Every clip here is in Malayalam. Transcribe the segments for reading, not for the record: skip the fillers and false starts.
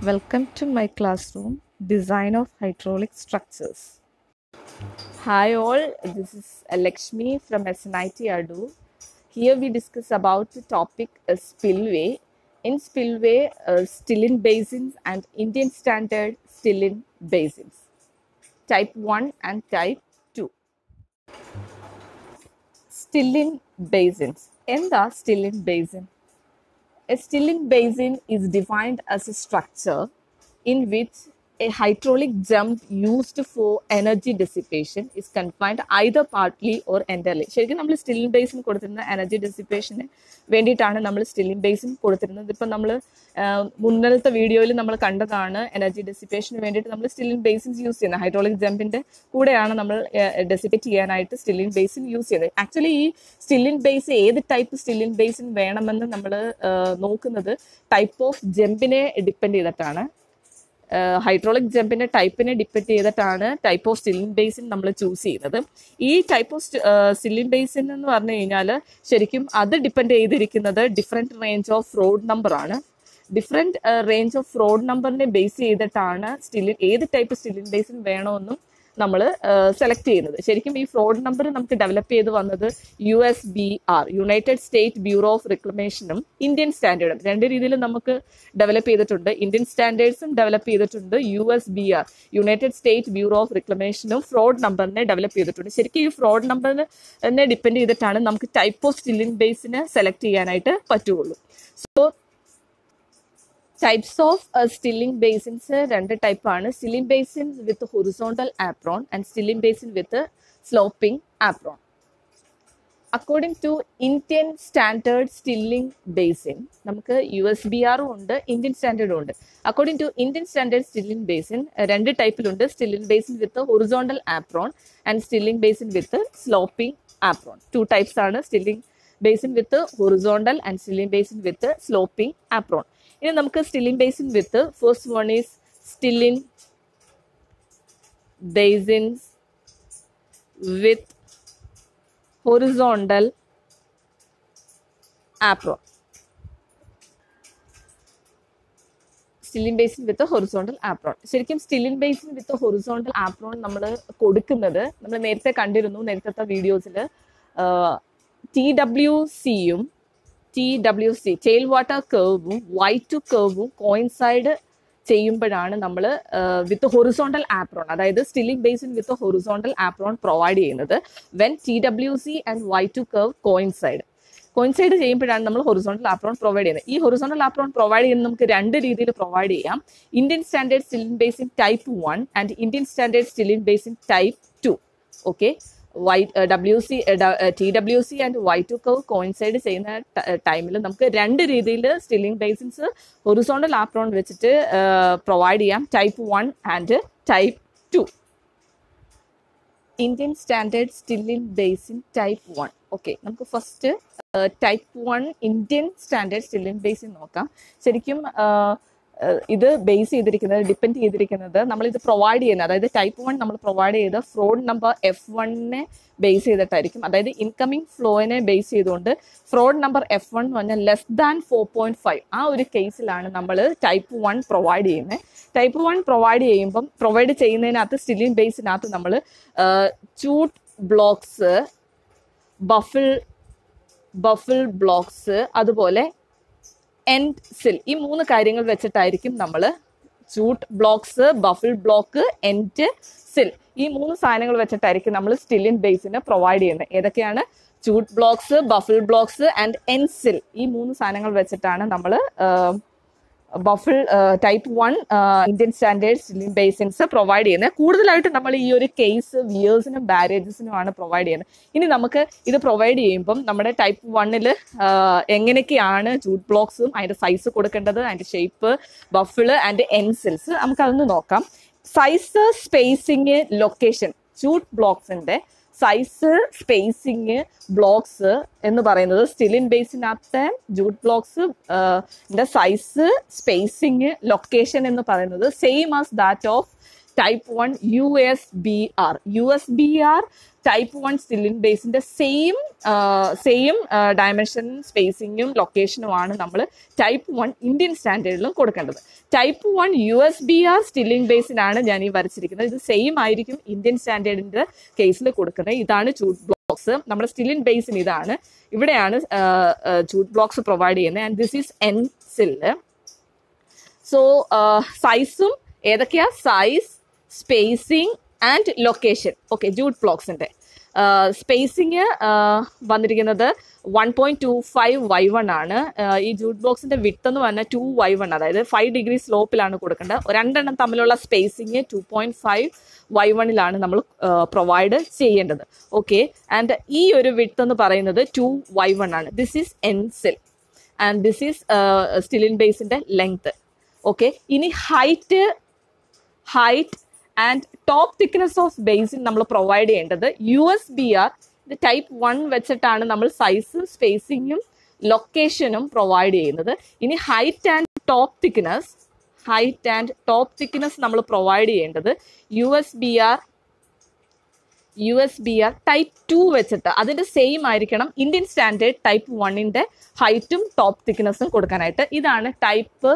Welcome to my classroom, Design of Hydraulic Structures. Hi all, this is Lakshmi from SNIT Adu. Here we discuss about the topic spillway. In spillway, still-in basins and Indian standard still-in basins. Type 1 and type 2. Still-in basins. Enda still-in basin? A still-in basin is defined as a structure in which a hydraulic jump used for energy dissipation is confined either partly or entirely. ശരിക്കും നമ്മൾ സ്റ്റില്ലിൻ ബേസിൻ കൊടുത്തിരുന്ന എനർജി ഡെസിപ്പേഷന് വേണ്ടിയിട്ടാണ് നമ്മൾ സ്റ്റില്ലിൻ ബേസിൻ കൊടുത്തിരുന്നത്. ഇപ്പം നമ്മൾ മുന്നത്തെ വീഡിയോയിൽ നമ്മൾ കണ്ടതാണ് എനർജി ഡെസിപ്പേഷന് വേണ്ടിയിട്ട് നമ്മൾ സ്റ്റില്ലിൻ ബേസിൻസ് യൂസ് ചെയ്യുന്നത്. ഹൈഡ്രോളിക് ജമ്പിന്റെ കൂടെയാണ് നമ്മൾ ഡെസിപ്പേറ്റ് ചെയ്യാനായിട്ട് സ്റ്റില്ലിൻ ബേസിൻ യൂസ് ചെയ്യുന്നത്. ആക്ച്വലി ഈ സ്റ്റില്ലിൻ ബേസ് ഏത് ടൈപ്പ് സ്റ്റില്ലിൻ ബേസിൻ വേണമെന്ന് നമ്മൾ നോക്കുന്നത് ടൈപ്പ് ഓഫ് ജമ്പിനെ ഡിപ്പെൻഡ് ചെയ്തിട്ടാണ്. ഹൈഡ്രോളിക് ജമ്പിന്റെ ടൈപ്പിനെ ഡിപ്പെൻഡ് ചെയ്തിട്ടാണ് ടൈപ്പ് ഓഫ് സ്റ്റില്ലിൻ ബേസിൻ നമ്മൾ ചൂസ് ചെയ്യുന്നത്. ഈ ടൈപ്പ് ഓഫ് സ്റ്റില്ലിൻ ബേസിൻ എന്ന് പറഞ്ഞു കഴിഞ്ഞാൽ ശരിക്കും അത് ഡിപ്പെൻഡ് ചെയ്തിരിക്കുന്നത് different range of Froude number ആണ്. ഡിഫറെൻറ്റ് റേഞ്ച് ഓഫ് ഫ്രോഡ് നമ്പറിനെ ബേസ് ചെയ്തിട്ടാണ് ഏത് ടൈപ്പ് സ്റ്റില്ലിൻ ബേസിൻ വേണമെന്നും നമ്മൾ സെലക്ട് ചെയ്യുന്നത്. ശരിക്കും ഈ ഫ്രോഡ് നമ്പർ നമുക്ക് ഡെവലപ്പ് ചെയ്ത് വന്നത് USBR, united state bureau of റിക്ലമേഷനും ഇന്ത്യൻ സ്റ്റാൻഡേർഡും രണ്ട് രീതിയിൽ നമുക്ക് ഡെവലപ്പ് ചെയ്തിട്ടുണ്ട്. ഇന്ത്യൻ സ്റ്റാൻഡേർഡ്സും ഡെവലപ്പ് ചെയ്തിട്ടുണ്ട്. USBR, united state bureau of റിക്ലമേഷനും ഫ്രോഡ് നമ്പറിനെ ഡെവലപ്പ് ചെയ്തിട്ടുണ്ട്. ശരിക്കും ഈ ഫ്രോഡ് നമ്പറിനെ ഡിപ്പെൻഡ് ചെയ്തിട്ടാണ് നമുക്ക് ടൈപ്പ് ഓഫ് സ്റ്റില്ലിൻ ബേസിനെ സെലക്ട് ചെയ്യാനായിട്ട് പറ്റുള്ളൂ. So types of stilling basins രണ്ട് ടൈപ്പാണ്. Stilling basin with horizontal apron and stilling basin with sloping apron. According to Indian standard stilling basin നമുക്ക് USBRും ഉണ്ട്, ഇന്ത്യൻ സ്റ്റാൻഡേർഡും ഉണ്ട്. According to Indian standard stilling basin രണ്ട് ടൈപ്പിലുണ്ട്. Stilling basin with horizontal apron and stilling basin with sloping apron. Two types ആണ്, stilling basin with horizontal and stilling basin with sloping apron. ഇനി നമുക്ക് stilling basin with first one is stilling basins with horizontal apron. Stilling basin with horizontal apron. ശരിക്കും stilling basin with horizontal apron നമ്മൾ കൊടുക്കുന്നത് നമ്മൾ നേരത്തെ കണ്ടിരുന്നു. നേരത്തെ വീഡിയോസിൽ TWCയും ടെയിൽ വാട്ടർ കർവും Y2 കർവും കോയിൻസൈഡ് ചെയ്യുമ്പോഴാണ് നമ്മൾ വിത്ത് ഹൊറിസോണ്ടൽ ആപ്രോൺ, അതായത് stilling basin with horizontal apron provide ചെയ്യുന്നത്. When TWC and Y2 curve coincide ചെയ്യുമ്പോഴാണ് നമ്മൾ ഹൊറിസോണ്ടൽ ആപ്രോൺ പ്രൊവൈഡ് ചെയ്യുന്നത്. ഈ ഹൊറിസോണ്ടൽ ആപ്രോൺ പ്രൊവൈഡ് ചെയ്യുന്നത് നമുക്ക് രണ്ട് രീതിയിൽ പ്രൊവൈഡ് ചെയ്യാം. Indian standard stilling basin type 1 and Indian standard stilling basin type 2. Okay, TWC and Y2 curve coincide ചെയ്യുന്ന ടൈമിൽ നമുക്ക് രണ്ട് രീതിയിൽ സ്റ്റില്ലിംഗ് ബേസിൻസ് ഹൊറിസോണ്ടൽ ആപ്രോൺ വെച്ചിട്ട് പ്രൊവൈഡ് ചെയ്യാം, type 1 and type 2. Indian standard stilling basin type 1. Okay, നമുക്ക് first type 1 Indian standard stilling basin നോക്കാം. ശരിക്കും ഇത് ബേസ് ചെയ്തിരിക്കുന്നത്, ഡിപ്പെൻഡ് ചെയ്തിരിക്കുന്നത് നമ്മളിത് പ്രൊവൈഡ് ചെയ്യുന്നത്, അതായത് ടൈപ്പ് 1 നമ്മൾ പ്രൊവൈഡ് ചെയ്ത ഫ്രോഡ് നമ്പർ F1നെ ബേസ് ചെയ്തിട്ടായിരിക്കും. അതായത് ഇൻകമിങ് ഫ്ലോയിനെ ബേസ് ചെയ്തുകൊണ്ട് ഫ്രോഡ് നമ്പർ F1 എന്ന് പറഞ്ഞാൽ ലെസ് ദാൻ 4.5, ആ ഒരു കേസിലാണ് നമ്മൾ ടൈപ്പ് 1 പ്രൊവൈഡ് ചെയ്യുന്നത്. ടൈപ്പ് 1 പ്രൊവൈഡ് ചെയ്യുന്നതിനകത്ത് സ്റ്റില്ലിൻ ബേസിനകത്ത് നമ്മൾ ചൂട്ട് ബ്ലോക്സ്, ബഫിൾ ബ്ലോക്സ്, അതുപോലെ എൻഡ് സിൽ, ഈ മൂന്ന് കാര്യങ്ങൾ വെച്ചിട്ടായിരിക്കും നമ്മൾ chute blocks, baffle block, end sill, ഈ മൂന്ന് സാധനങ്ങൾ വെച്ചിട്ടായിരിക്കും നമ്മൾ സ്റ്റില്ലിൻ ബേസിന് പ്രൊവൈഡ് ചെയ്യുന്നത്. ഏതൊക്കെയാണ്? Chute blocks, baffle blocks and end sill. ഈ മൂന്ന് സാധനങ്ങൾ വെച്ചിട്ടാണ് നമ്മൾ type 1 Indian standard stilling basins provide ചെയ്യുന്നത്. കൂടുതലായിട്ട് നമ്മൾ ഈ ഒരു കേസ് വിയേഴ്സിനും ബാരേജസിനുമാണ് പ്രൊവൈഡ് ചെയ്യുന്നത്. ഇനി നമുക്ക് ഇത് പ്രൊവൈഡ് ചെയ്യുമ്പം നമ്മുടെ ടൈപ്പ് 1ൽ എങ്ങനെയൊക്കെയാണ് ചൂട്ട് ബ്ലോക്സും അതിൻ്റെ സൈസ് കൊടുക്കേണ്ടത്, അതിൻ്റെ ഷേപ്പ്, ബഫിള് ആൻഡ് എൻസിൽസ്, നമുക്കതൊന്ന് നോക്കാം. Size, spacing, location. ചൂട്ട് ബ്ലോക്സിന്റെ സൈസ്, സ്പേസിങ്, ബ്ലോക്സ് എന്ന് പറയുന്നത് സ്റ്റില്ലിൻ ബേസിനകത്തെ chute blocks size, spacing, location എന്ന് പറയുന്നത് same as that of type 1 USBR. USBR type 1 still-in basin same dimension, spacing, location നമ്മൾ type 1 ഇന്ത്യൻ സ്റ്റാൻഡേർഡിലും കൊടുക്കേണ്ടത്. type 1 USBR still-in basin ആണ് ഞാൻ ഈ വരച്ചിരിക്കുന്നത്. ഇത് സെയിം ആയിരിക്കും ഇന്ത്യൻ സ്റ്റാൻഡേർഡിന്റെ കേസിൽ കൊടുക്കുന്നത്. ഇതാണ് ജൂട്ട് ബ്ലോക്സ്. നമ്മുടെ still-in basin ഇതാണ്. ഇവിടെയാണ് ജൂട്ട് ബ്ലോക്സ് പ്രൊവൈഡ് ചെയ്യുന്നത്. And this is end sill. So സൈസും ഏതൊക്കെയാ? Size, spacing and location. Okay, chute ബ്ലോക്സിന്റെ സ്പേസിങ് വന്നിരിക്കുന്നത് 1.25y1 ആണ്. ഈ ജൂട്ട് ബോക്സിന്റെ വിഡ്ത്ത് എന്ന് പറഞ്ഞാൽ 2y1, അതായത് 5 ഡിഗ്രി സ്ലോപ്പിലാണ് കൊടുക്കേണ്ടത്. രണ്ടെണ്ണം തമ്മിലുള്ള സ്പേസിങ് 2.5y1 നമ്മൾ പ്രൊവൈഡ് ചെയ്യേണ്ടത്. ഓക്കെ, ആൻഡ് ഈ ഒരു വിഡ്ത്ത് എന്ന് പറയുന്നത് 2y1 ആണ്. This is end sill and this is still-in basinന്റെ ലെങ്ത്. ഓക്കെ, ഇനി height and top thickness of basin നമ്മൾ പ്രൊവൈഡ് ചെയ്യേണ്ടത് USBR ഇത് ടൈപ്പ് 1 വെച്ചിട്ടാണ് നമ്മൾ സൈസും സ്പേസിങ്ങും ലൊക്കേഷനും പ്രൊവൈഡ് ചെയ്യുന്നത്. ഇനി ഹൈറ്റ് ആൻഡ് ടോപ്പ് തിക്നെസ് നമ്മൾ പ്രൊവൈഡ് ചെയ്യേണ്ടത് USBR ടൈപ്പ് 2 വെച്ചിട്ട്. അതിന്റെ സെയിം ആയിരിക്കണം ഇന്ത്യൻ സ്റ്റാൻഡേർഡ് ടൈപ്പ് 1ന്റെ ഹൈറ്റും ടോപ്പ് തിക്നെസ്സും കൊടുക്കാനായിട്ട്. ഇതാണ് ടൈപ്പ്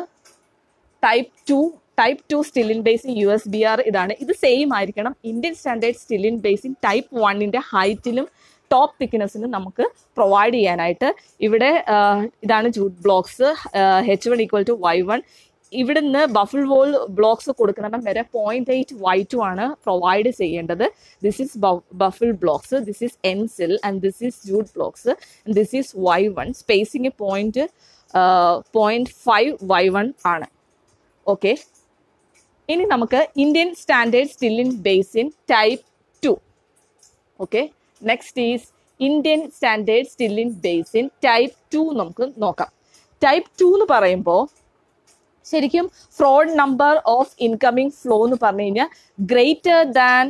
2 still-in basin USBR. ഇതാണ്. ഇത് സെയിം ആയിരിക്കണം Indian standard still-in basin type 1ന്റെ ഹൈറ്റിലും ടോപ്പ് തിക്നെസ്സിനും നമുക്ക് പ്രൊവൈഡ് ചെയ്യാനായിട്ട്. ഇവിടെ ഇതാണ് ജൂട്ട് ബ്ലോക്സ്. H1 = Y1. ഇവിടുന്ന് ബഫിൾ വോൾ ബ്ലോക്സ് കൊടുക്കണം വരെ 0.8y2 ആണ് പ്രൊവൈഡ് ചെയ്യേണ്ടത്. This is baffle blocks, this is end sill and this is chute blocks, this is Y1. Spacing 0.5y1 ആണ്. ഓക്കെ, ഇനി നമുക്ക് Indian standard still-in basin type 2. Okay, next is Indian standard still-in basin type 2 നമുക്ക് നോക്കാം. ടൈപ്പ് 2 എന്ന് പറയുമ്പോൾ ശരിക്കും Froude number of incoming flow എന്ന് പറഞ്ഞു കഴിഞ്ഞാൽ greater than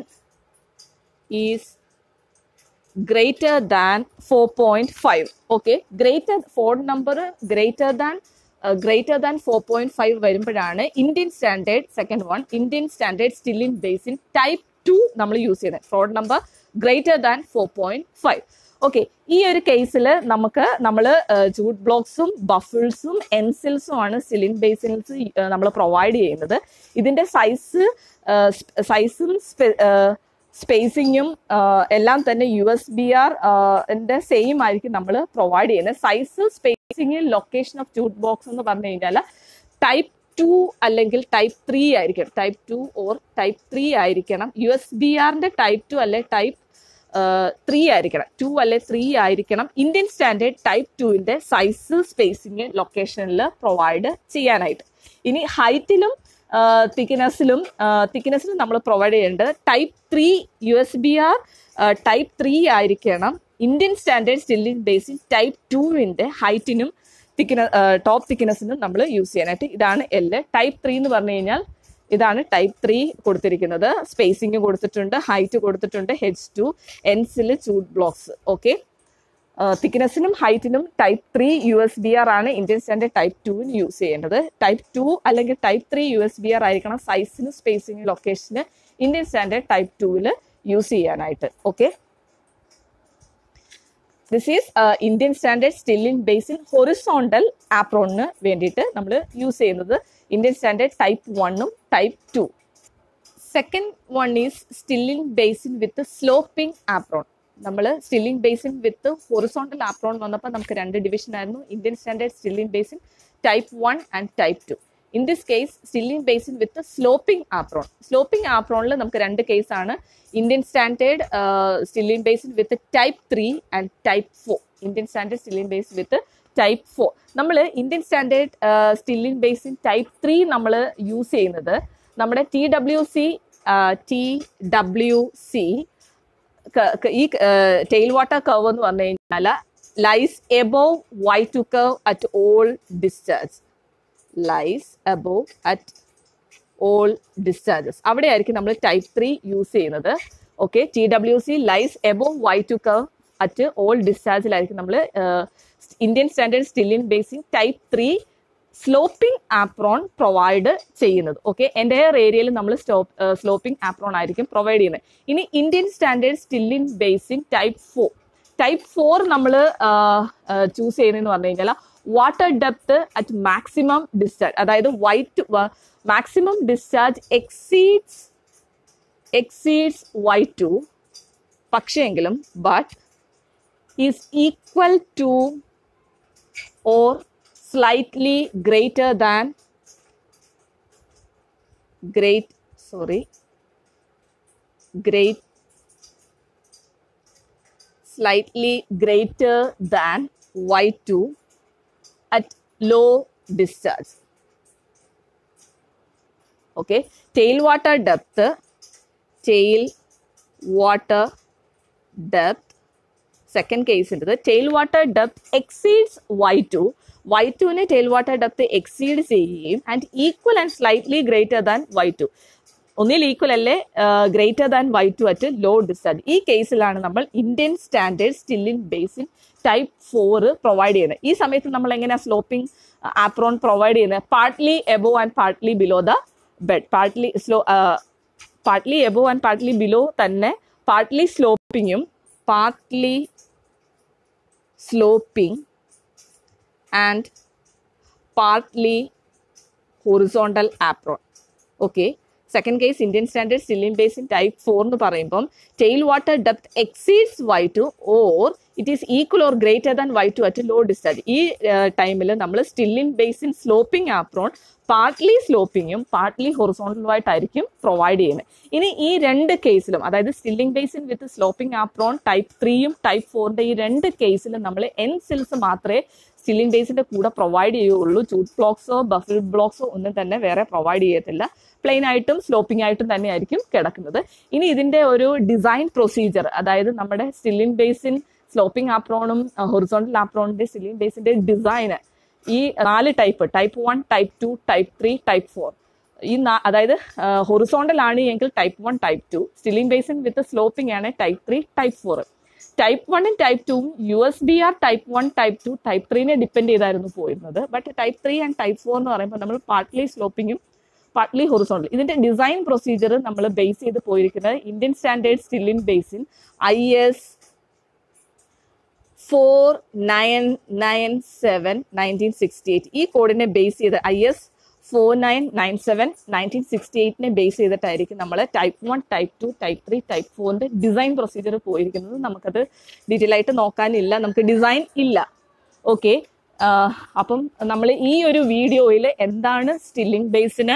4.5. Okay, Froude number greater than 4.5 വരുമ്പോഴാണ് Indian standard still-in basin type 2 നമ്മൾ യൂസ് ചെയ്യുന്നത്. Froude number greater than 4.5. Okay, ഈ ഒരു കേസിൽ നമ്മൾ ജൂട്ട് ബ്ലോക്സും ബഫിൾസും എൻസിൽസും ആണ് still-in basins നമ്മൾ പ്രൊവൈഡ് ചെയ്യുന്നത്. ഇതിന്റെ സൈസും സ്പേസിങ്ങും എല്ലാം തന്നെ USBR സെയിം ആയിരിക്കും നമ്മൾ പ്രൊവൈഡ് ചെയ്യുന്നത്. Size, spacing, location of chute box എന്ന് പറഞ്ഞു കഴിഞ്ഞാൽ ടൈപ്പ് 2 അല്ലെങ്കിൽ ടൈപ്പ് 3 ആയിരിക്കണം. ടൈപ്പ് 2 ഓർ ടൈപ്പ് 3 ആയിരിക്കണം. USBRന്റെ ടൈപ്പ് 2 അല്ലെ ടൈപ്പ് 3 ആയിരിക്കണം. 2 അല്ലെ 3 ആയിരിക്കണം ഇന്ത്യൻ സ്റ്റാൻഡേർഡ് ടൈപ്പ് 2ന്റെ സൈസ്, സ്പേസിങ്, ലൊക്കേഷനിൽ പ്രൊവൈഡ് ചെയ്യാനായിട്ട്. ഇനി ഹൈറ്റിലും തിക്നെസ്സിലും നമ്മൾ പ്രൊവൈഡ് ചെയ്യേണ്ടത് ടൈപ്പ് 3 USBR ടൈപ്പ് 3 ആയിരിക്കണം Indian standard still-in basin type 2ന്റെ ഹൈറ്റിനും ടോപ്പ് തിക്നെസ്സിനും നമ്മൾ യൂസ് ചെയ്യാനായിട്ട്. ഇതാണ് ടൈപ്പ് 3 എന്ന് പറഞ്ഞു കഴിഞ്ഞാൽ ഇതാണ് ടൈപ്പ് 3 കൊടുത്തിരിക്കുന്നത്. സ്പേസിങ് കൊടുത്തിട്ടുണ്ട്, ഹൈറ്റ് കൊടുത്തിട്ടുണ്ട്, H2, end sill, chute blocks. Okay, തിക്നെസ്സിനും ഹൈറ്റിനും ടൈപ്പ് 3 USBR ആണ് ഇന്ത്യൻ സ്റ്റാൻഡേർഡ് ടൈപ്പ് 2 യൂസ് ചെയ്യേണ്ടത്. ടൈപ്പ് 2 അല്ലെങ്കിൽ ടൈപ്പ് 3 USBR ആയിരിക്കണം സൈസിന്, സ്പേസിങ്, ലൊക്കേഷന് ഇന്ത്യൻ സ്റ്റാൻഡേർഡ് ടൈപ്പ് 2 യൂസ് ചെയ്യാനായിട്ട്. Okay, this is Indian standard still-in basin horizontal ആപ്രോണിന് വേണ്ടിയിട്ട് നമ്മൾ യൂസ് ചെയ്യുന്നത് ഇന്ത്യൻ സ്റ്റാൻഡേർഡ് ടൈപ്പ് 1ഉം type 2. Second one is still-in basin with sloping apron. നമ്മൾ still-in basin വിത്ത് ഹൊറിസോണ്ടൽ ആപ്രോൺ വന്നപ്പോൾ നമുക്ക് 2 ഡിവിഷൻ ആയിരുന്നു. ഇന്ത്യൻ സ്റ്റാൻഡേർഡ് still-in basin ടൈപ്പ് 1 and type 2. In this case still-in basin with sloping apron. Sloping ആപ്രോണിൽ നമുക്ക് 2 കേസാണ്. Indian standard still-in basin with type 3 and type 4. Indian standard still-in basin with type 4. നമ്മൾ Indian standard still-in basin type 3 നമ്മൾ യൂസ് ചെയ്യുന്നത് നമ്മുടെ TWC ഈ ടെയിൽ വാട്ടർ കർവ് എന്ന് പറഞ്ഞു കഴിഞ്ഞാൽ lies above Y2 curve at all discharges. അവിടെയായിരിക്കും നമ്മൾ ടൈപ്പ് 3 യൂസ് ചെയ്യുന്നത്. Okay, TWC lies above Y2 curve at all ഡിസ്ചാർജിലായിരിക്കും നമ്മൾ Indian standard still-in basin type 3 sloping apron provide ചെയ്യുന്നത്. ഓക്കെ, എൻ്റയർ ഏരിയയിൽ നമ്മൾ സ്ലോപ്പിംഗ് ആപ്രോൺ ആയിരിക്കും പ്രൊവൈഡ് ചെയ്യുന്നത്. ഇനി Indian standard still in basin type 4. Type 4 നമ്മൾ ചൂസ് ചെയ്യുന്നതെന്ന് പറഞ്ഞു കഴിഞ്ഞാൽ water depth at maximum discharge, അതായത് മാക്സിമം ഡിസ്ചാർജ് എക്സീഡ്സ് Y2, പക്ഷേങ്കിലും but is equal to or slightly greater than slightly greater than Y2 at low discharge. Okay, tail water depth second case into the tail water depth exceeds Y2. Y2 tail water depth exceeds ചെയ്യും and equal and slightly greater than Y2. ഒന്നിൽ ഈക്വൽ അല്ലേ greater than Y2 at low discharge. ഈ കേസിലാണ് നമ്മൾ Indian standard still in basin type 4 provide ചെയ്യുന്നത്. ഈ സമയത്ത് നമ്മൾ എങ്ങനെയാണ് സ്ലോപ്പിംഗ് ആപ്രോൺ പ്രൊവൈഡ് ചെയ്യുന്നത്? Partly above and partly below the bed. Partly above and partly below തന്നെ partly sloping and partly horizontal apron. Okay, second case Indian standard still in basin type 4 എന്ന് പറയുമ്പം tail water depth exceeds Y2 or it is equal or greater than Y2 at low discharge. ഈ ടൈമിൽ നമ്മൾ still in basin sloping apron partly സ്ലോപ്പിങ്ങും പാർട്ട്ലി ഹൊറിസോണ്ടലും ആയിട്ടായിരിക്കും പ്രൊവൈഡ് ചെയ്യുന്നത്. ഇനി ഈ രണ്ട് കേസിലും, അതായത് stilling basin with sloping apron type 3യും ടൈപ്പ് 4ന്റെ ഈ രണ്ട് കേസിലും നമ്മൾ എൻസിൽസ് മാത്രമേ സ്റ്റില്ലിംഗ് ബേസിന്റെ കൂടെ പ്രൊവൈഡ് ചെയ്യുകയുള്ളൂ. ചൂട്ട് ബ്ലോക്സോ ബഫിൾ ബ്ലോക്സോ ഒന്നും തന്നെ വേറെ പ്രൊവൈഡ് ചെയ്യത്തില്ല. പ്ലെയിൻ ആയിട്ടും സ്ലോപ്പിംഗ് ആയിട്ടും തന്നെയായിരിക്കും കിടക്കുന്നത്. ഇനി ഇതിന്റെ ഒരു ഡിസൈൻ പ്രൊസീജിയർ, അതായത് നമ്മുടെ സ്റ്റില്ലിംഗ് ബേസിൻ സ്ലോപ്പിംഗ് ആപ്രോണും ഹൊറിസോണ്ടൽ ആപ്രോണിന്റെ സ്റ്റില്ലിംഗ് ബേസിന്റെ ഡിസൈന് ഈ 4 ടൈപ്പ് 1, ടൈപ്പ് 2, ടൈപ്പ് 3, ടൈപ്പ് 4, ഈ അതായത് ഹൊറിസോണ്ടൽ ആണ് എങ്കിൽ type 1, type 2, stilling basin with sloping ആണ് type 3, type 4. Type 1 type 2 USBR type 1, type 2, type 3നെ ഡിപ്പെൻഡ് ചെയ്തായിരുന്നു പോയിരുന്നത്. ബട്ട് ടൈപ്പ് 3 ആൻഡ് ടൈപ്പ് 4 എന്ന് പറയുമ്പോൾ നമ്മൾ പാർട്ട്ലി സ്ലോപ്പിങ്ങും പാർട്ട്ലി ഹൊറിസോണ്ടൽ. ഇതിന്റെ ഡിസൈൻ പ്രൊസീജിയർ നമ്മൾ ബേസ് ചെയ്ത് പോയിരിക്കുന്നത് Indian standard stilling basin IS 4997 1968 ഈ കോഡിനെ ബേസ് ചെയ്ത് IS 4997 1968നെ ബേസ് ചെയ്തിട്ടായിരിക്കും നമ്മൾ ടൈപ്പ് 1, ടൈപ്പ് 2, ടൈപ്പ് 3, ടൈപ്പ് 4ന്റെ ഡിസൈൻ പ്രൊസീജിയർ പോയിരിക്കുന്നത്. നമുക്കത് ഡീറ്റെയിൽ ആയിട്ട് നോക്കാനില്ല, നമുക്ക് ഡിസൈൻ ഇല്ല. ഓക്കെ, അപ്പം നമ്മൾ ഈ ഒരു വീഡിയോയിൽ എന്താണ് സ്റ്റില്ലിംഗ് ബേസിന്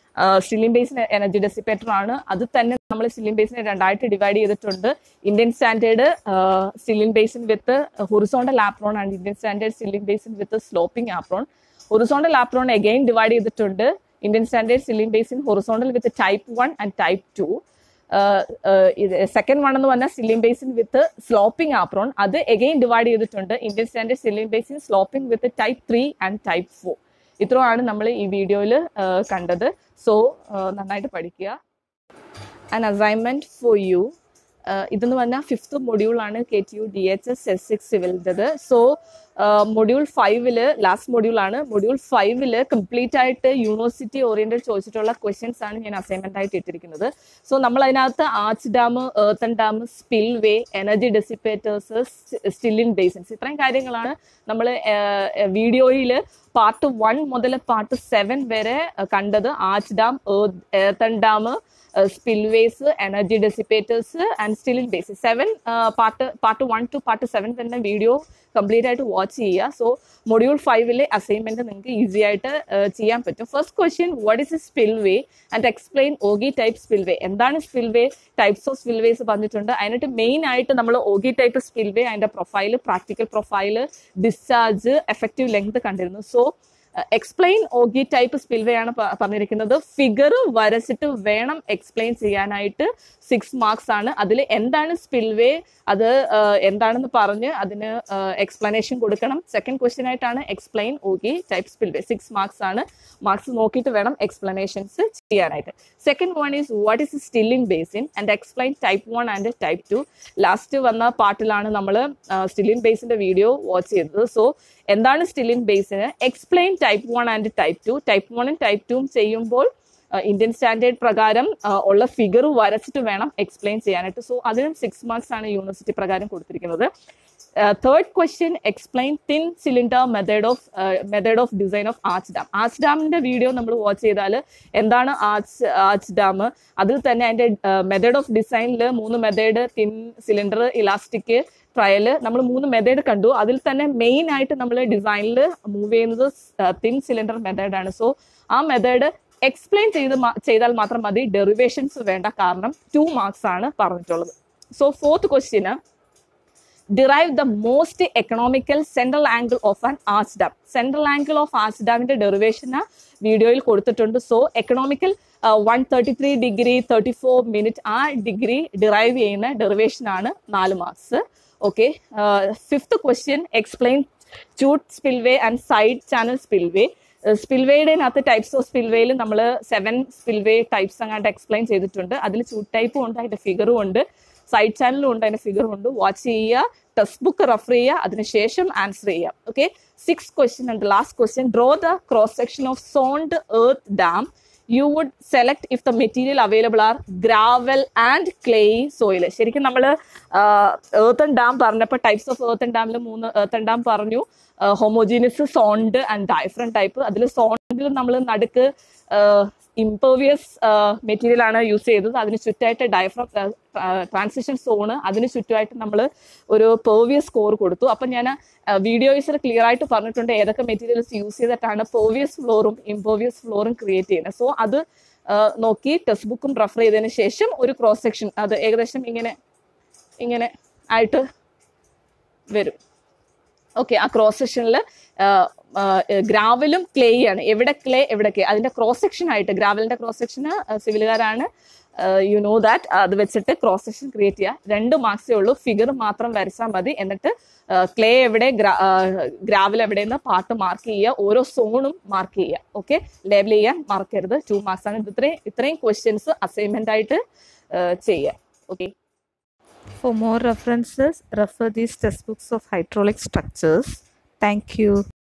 എനർജി ഡെസിപ്പേറ്റർ ആണ്. അത് തന്നെ നമ്മൾ സ്റ്റില്ലിംഗ് ബേസിനെ രണ്ടായിട്ട് ഡിവൈഡ് ചെയ്തിട്ടുണ്ട്. Indian standard stilling basin with horizontal apron and Indian standard stilling basin with sloping apron. Horizontal apron again divide ചെയ്തിട്ടുണ്ട്. Indian standard stilling basin horizontal with type 1 and type 2. Second one എന്ന് പറഞ്ഞാൽ stilling basin with sloping apron, അത് അഗെയിൻ ഡിവൈഡ് ചെയ്തിട്ടുണ്ട്. Indian standard stilling basin sloping with type 3 and type 4. ഇത്രയാണ് നമ്മൾ ഈ വീഡിയോയിൽ കണ്ടത്. സോ നന്നായിട്ട് പഠിക്കുക. ആൻ അസൈൻമെന്റ് ഫോർ യു, ഇതെന്ന് പറഞ്ഞാൽ 5th മൊഡ്യൂളാണ് KTU DHS S6 സിവിലിൻ്റെത്. സോ മൊഡ്യൂൾ 5 ലാസ്റ്റ് മൊഡ്യൂളാണ്. മൊഡ്യൂൾ 5 കംപ്ലീറ്റ് ആയിട്ട് യൂണിവേഴ്സിറ്റി ഓറിയന്റഡ് ചോദിച്ചിട്ടുള്ള ക്വസ്റ്റ്യൻസ് ആണ് ഞാൻ അസൈൻമെന്റ് ആയിട്ട് ഇട്ടിരിക്കുന്നത്. സോ നമ്മൾ അതിനകത്ത് arch dam, earthen dam, spillway, energy dissipators, stilling basins, ഇത്രയും കാര്യങ്ങളാണ് നമ്മൾ വീഡിയോയിൽ പാർട്ട് 1 മുതൽ പാർട്ട് 7 വരെ കണ്ടത്. Arch dam, earthen dam, spillways, energy dissipators and stilling basins. Part 1 to part 7 തന്നെ വീഡിയോ കംപ്ലീറ്റ് ആയിട്ട് വാച്ച് ചെയ്യുക. സോ മൊഡ്യൂൾ 5 അസൈൻമെന്റ് നിങ്ങൾക്ക് ഈസി ആയിട്ട് ചെയ്യാൻ പറ്റും. First question, what is a spillway and explain ogee type spillway. എന്താണ് സ്പിൽവേ, ടൈപ്സ് ഓഫ് സ്പിൽവേസ് പറഞ്ഞിട്ടുണ്ട്. അതിനായിട്ട് മെയിൻ ആയിട്ട് നമ്മൾ ഓഗി ടൈപ്പ് സ്പിൽവേ, അതിന്റെ profile, practical profile, discharge, effective length കണ്ടിരുന്നു. So explain ogee type spillway ആണ് പറഞ്ഞിരിക്കുന്നത്. ഫിഗർ വരച്ചിട്ട് വേണം എക്സ്പ്ലെയിൻ ചെയ്യാനായിട്ട്. 6 മാർക്സ് ആണ്. അതിൽ എന്താണ് സ്പിൽവേ, അത് എന്താണെന്ന് പറഞ്ഞ് അതിന് എക്സ്പ്ലനേഷൻ കൊടുക്കണം. സെക്കൻഡ് ക്വസ്റ്റ്യൻ ആയിട്ടാണ് explain ogee type spillway. 6 marks ആണ്. മാർക്സ് നോക്കിയിട്ട് വേണം എക്സ്പ്ലനേഷൻസ് ചെയ്യാനായിട്ട്. Second one is what is still in basin and explain type 1 and type 2. Last വന്ന പാർട്ടിലാണ് നമ്മൾ സ്റ്റിൽ ഇൻ ബേസിന്റെ വീഡിയോ വാച്ച് ചെയ്തത്. സോ എന്താണ് സ്റ്റിൽ ഇൻ ബേസിന്, explain type 1 and type 2. Type 1 and type 2 ചെയ്യുമ്പോൾ ഇന്ത്യൻ സ്റ്റാൻഡേർഡ് പ്രകാരം ഉള്ള ഫിഗർ വരച്ചിട്ട് വേണം എക്സ്പ്ലെയിൻ ചെയ്യാനായിട്ട്. സോ അതിനും 6 മാർക്സ് ആണ് യൂണിവേഴ്സിറ്റി പ്രകാരം കൊടുത്തിരിക്കുന്നത്. Third question, explain thin cylinder method of design of arch dam. Arch ഡാമിന്റെ വീഡിയോ നമ്മൾ വാച്ച് ചെയ്താൽ എന്താണ് ആർച്ച് ഡാം, അതിൽ തന്നെ അതിന്റെ മെത്തേഡ് ഓഫ് ഡിസൈനിൽ 3 method, thin, cylinder, elastic, trial, നമ്മൾ 3 മെത്തേഡ് കണ്ടു. അതിൽ തന്നെ മെയിൻ ആയിട്ട് നമ്മൾ ഡിസൈനിൽ മൂവ് ചെയ്യുന്നത് തിൻ സിലിണ്ടർ മെത്തേഡാണ്. സോ ആ മെത്തേഡ് എക്സ്പ്ലെയിൻ ചെയ്താൽ മാത്രം മതി, ഡെറിവേഷൻസ് വേണ്ട, കാരണം 2 മാർക്സ് ആണ് പറഞ്ഞിട്ടുള്ളത്. So fourth question, derive the most economical central angle of an arch dam. Central angle of arch damന്റെ ഡെറിവേഷൻ വീഡിയോയിൽ കൊടുത്തിട്ടുണ്ട്. സോ എക്കണോമിക്കൽ 133 ഡിഗ്രി 34 മിനിറ്റ് ആ ഡിഗ്രി ഡിറൈവ് ചെയ്യുന്ന ഡെറിവേഷൻ ആണ് 4 marks. Okay. Fifth question, explain chute spillway and side channel spillway. സ്പിൽവേയുടെനകത്ത് ടൈപ്സ് ഓഫ് സ്പിൽവേയിൽ നമ്മൾ 7 സ്പിൽവേ ടൈപ്സ് അങ്ങാണ്ട് എക്സ്പ്ലെയിൻ ചെയ്തിട്ടുണ്ട്. അതിൽ ചൂട്ട് ടൈപ്പും ഉണ്ട്, അതിന്റെ ഫിഗറും ഉണ്ട്, സൈഡ് ചാനലും ഉണ്ട്, അതിന്റെ ഫിഗറും ഉണ്ട്. വാച്ച് ചെയ്യുക, ടെക്സ്റ്റ് ബുക്ക് റെഫർ ചെയ്യുക, അതിനുശേഷം ആൻസർ ചെയ്യാം. Okay. 6th question and the last question, draw the cross section of zoned earth dam you would select if the material available are gravel and clay soil. ശരിക്കും നമ്മൾ earthen dam പറഞ്ഞപ്പോൾ ടൈപ്സ് ഓഫ് earthen damൽ 3 earthen dam പറഞ്ഞു. Homogeneous, zoned and diaphragm type. അതിൽ സോണ്ടിൽ നമ്മൾ നടുക്ക് ഇംപേർവിയസ് മെറ്റീരിയൽ ആണ് യൂസ് ചെയ്തത്. അതിന് ചുറ്റായിട്ട് ഡയഫ്രം ട്രാൻസിഷൻ സോണ്, അതിന് ചുറ്റുമായിട്ട് നമ്മൾ ഒരു പെർവിയസ് സ്കോർ കൊടുത്തു. അപ്പം ഞാൻ വീഡിയോസിൽ ക്ലിയർ ആയിട്ട് പറഞ്ഞിട്ടുണ്ട് ഏതൊക്കെ മെറ്റീരിയൽസ് യൂസ് ചെയ്തിട്ടാണ് പെർവിയസ് ഫ്ലോറും ഇംപേർവിയസ് ഫ്ലോറും ക്രിയേറ്റ് ചെയ്യുന്നത്. സോ അത് നോക്കി ടെക്സ്റ്റ് ബുക്കും റെഫർ ചെയ്തതിന് ശേഷം ഒരു ക്രോസ് സെക്ഷൻ, അത് ഏകദേശം ഇങ്ങനെ ആയിട്ട് വരും. ഓക്കെ. ആ ക്രോസ് സെക്ഷനിൽ ഗ്രാവലും ക്ലേ ആണ്. എവിടെ ക്ലേ എവിടെ ക്ലേ, അതിന്റെ ക്രോസ് സെക്ഷൻ ആയിട്ട്, ഗ്രാവലിന്റെ ക്രോസ് സെക്ഷന് സിവിലുകാരാണ്, യു നോ ദാറ്റ്. അത് വെച്ചിട്ട് ക്രോസ് സെക്ഷൻ ക്രിയേറ്റ് ചെയ്യുക. 2 മാർക്സേ ഉള്ളൂ. ഫിഗർ മാത്രം വരച്ചാൽ മതി. എന്നിട്ട് ക്ലേ എവിടെ, ഗ്രാവൽ എവിടെയെന്ന് പാർട്ട് മാർക്ക് ചെയ്യുക, ഓരോ സോണും മാർക്ക് ചെയ്യുക. ഓക്കെ. ലേബൽ ചെയ്യാൻ മറക്കരുത്. 2 മാർക്സ് ആണ്. ഇത്രയും ക്വസ്റ്റ്യൻസ് അസൈൻമെന്റ് ആയിട്ട് ചെയ്യുക. Okay. For more references, refer these textbooks of hydraulic structures. Thank you.